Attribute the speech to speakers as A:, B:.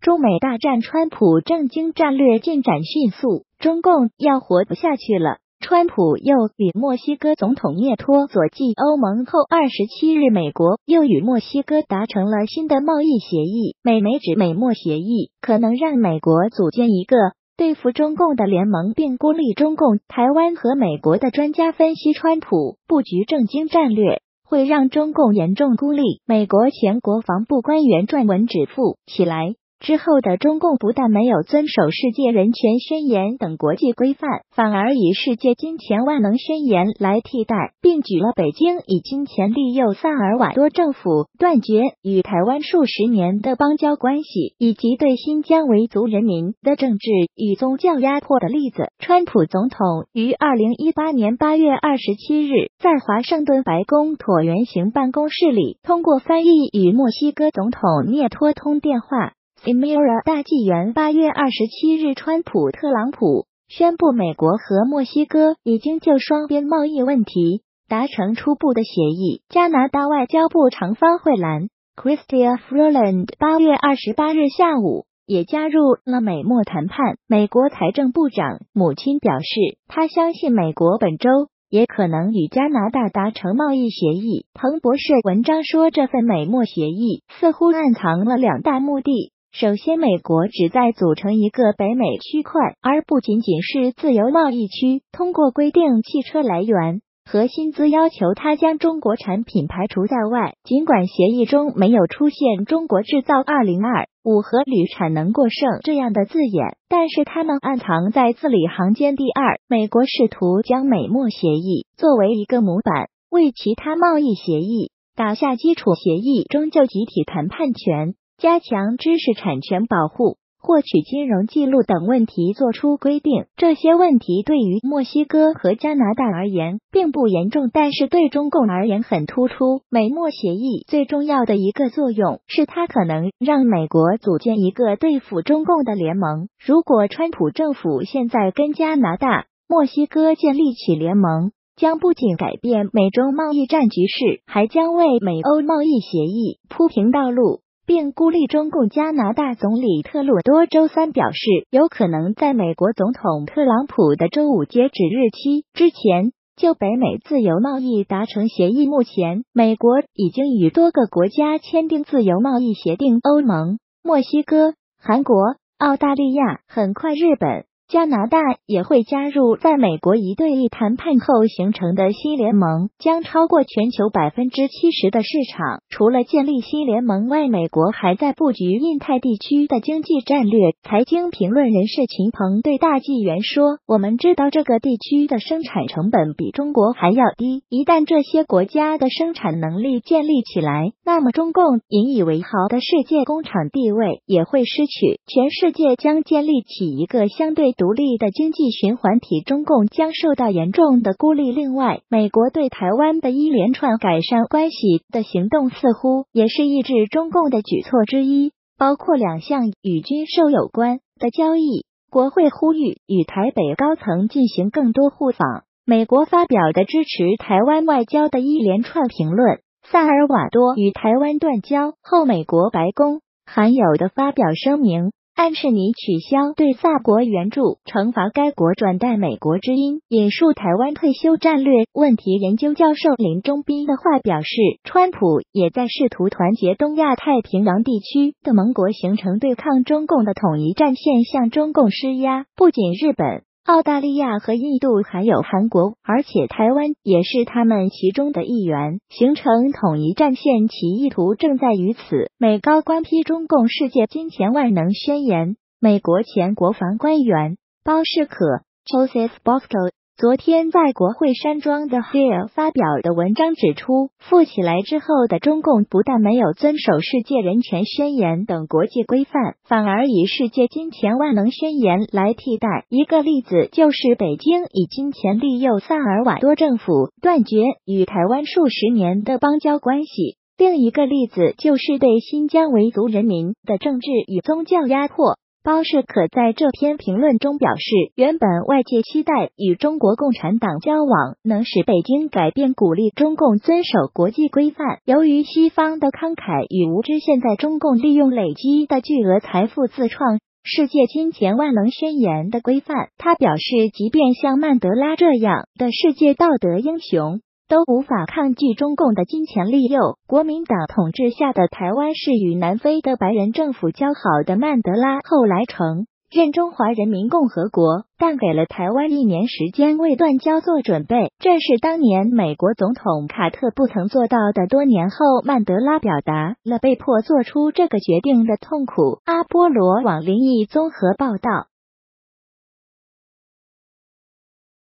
A: 中美大战，川普政经战略进展迅速，中共要活不下去了。川普又与墨西哥总统涅托佐继欧盟后27日，美国又与墨西哥达成了新的贸易协议，美指美墨协议可能让美国组建一个对付中共的联盟，并孤立中共。台湾和美国的专家分析，川普布局政经战略会让中共严重孤立。美国前国防部官员撰文指富起来之后的中共不但没有遵守世界人权宣言等国际规范，反而以世界金钱万能宣言来替代，并举了北京以金钱利诱萨尔瓦多政府断绝与台湾数十年的邦交关系，以及对新疆维族人民的政治与宗教压迫的例子。川普总统于2018年8月27日在华盛顿白宫椭圆形办公室里通过翻译与墨西哥总统涅托通电话。Emira 大纪元8月27日，川普特朗普宣布美国和墨西哥已经就双边贸易问题达成初步的协议。加拿大外交部长方慧兰 Chrystia Freeland 8月28日下午也加入了美墨谈判。美国财政部长姆钦表示，他相信美国本周也可能与加拿大达成贸易协议。彭博社文章说，这份美墨协议似乎暗藏了两大目的。首先，美国旨在组成一个北美区块，而不仅仅是自由贸易区，通过规定汽车来源和薪资要求它将中国产品排除在外。尽管协议中没有出现中国制造2025和铝产能过剩这样的字眼，但是它们暗藏在字里行间。第二，美国试图将美墨协议作为一个模板，为其他贸易协议打下基础。协议中就集体谈判权、加强知识产权保护、获取金融记录等问题作出规定。这些问题对于墨西哥和加拿大而言并不严重，但是对中共而言很突出。美墨协议最重要的一个作用是它可能让美国组建一个对付中共的联盟。如果川普政府现在跟加拿大、墨西哥建立起联盟，将不仅改变美中贸易战局势，还将为美欧贸易协议铺平道路，并孤立中共。加拿大总理特鲁多周三表示，有可能在美国总统特朗普的周5截止日期之前就北美自由贸易达成协议。目前，美国已经与多个国家签订自由贸易协定，欧盟、墨西哥、韩国、澳大利亚，很快日本、加拿大也会加入。在美国一对一谈判后形成的新联盟将超过全球70%的市场。除了建立新联盟外，美国还在布局印太地区的经济战略。财经评论人士秦鹏对大纪元说，我们知道这个地区的生产成本比中国还要低，一旦这些国家的生产能力建立起来，那么中共引以为豪的世界工厂地位也会失去，全世界将建立起一个相对独立的经济循环体，中共将受到严重的孤立。另外，美国对台湾的一连串改善关系的行动似乎也是抑制中共的举措之一，包括2项与军售有关的交易。国会呼吁与台北高层进行更多互访。美国发表的支持台湾外交的一连串评论。萨尔瓦多与台湾断交后，美国白宫罕有的发表声明，暗示拟取消对萨国援助，惩罚该国转贷美国之音。引述台湾退休战略问题研究教授林中斌的话表示，川普也在试图团结东亚太平洋地区的盟国，形成对抗中共的统一战线，向中共施压。不仅日本、澳大利亚和印度还有韩国，而且台湾也是他们其中的一员，形成统一战线其意图正在于此。美高官批中共世界金钱万能宣言。美国前国防官员包士可 Joseph Bosco 昨天在国会山庄的 Hill 发表的文章指出，富起来之后的中共不但没有遵守世界人权宣言等国际规范，反而以世界金钱万能宣言来替代。一个例子就是北京以金钱利诱萨尔瓦多政府断绝与台湾数十年的邦交关系。另一个例子就是对新疆维族人民的政治与宗教压迫。 包世可在这篇评论中表示，原本外界期待与中国共产党交往能使北京改变鼓励中共遵守国际规范，由于西方的慷慨与无知，现在中共利用累积的巨额财富自创世界金钱万能宣言的规范。他表示，即便像曼德拉这样的世界道德英雄都无法抗拒中共的金钱利诱。国民党统治下的台湾是与南非的白人政府交好的曼德拉后来承认中华人民共和国，但给了台湾1年时间为断交做准备，这是当年美国总统卡特不曾做到的。多年后，曼德拉表达了被迫做出这个决定的痛苦。阿波罗网灵异综合报道。